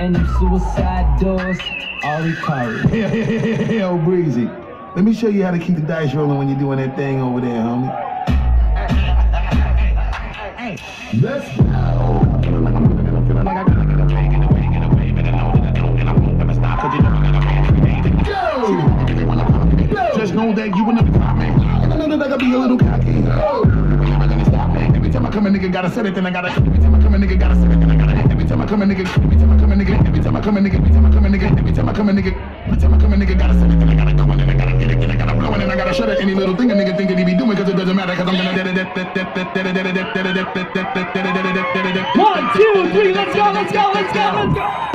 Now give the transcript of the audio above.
and them suicide doors are recovered. Yo, Breezy, let me show you how to keep the dice rolling when you're doing that thing over there, homie. Let's go. Just know that you in the comment. I know that I gotta be a little cocky. You're never gonna stop me. Every time I come a nigga gotta set it, then I gotta. Every time I come a nigga gotta set it, then I gotta. Every time I come a nigga, every time I come a nigga, every time I come a nigga, every time I come a nigga, every time I come a nigga, every time I come a nigga gotta set it, then I gotta go and then I gotta get it, then I gotta blow and then I gotta shut it. Any little thing a nigga think that he be doing, cause it doesn't matter, cause I'm gonna. 1, 2, 3, let's go, let's go, let's go, let's go.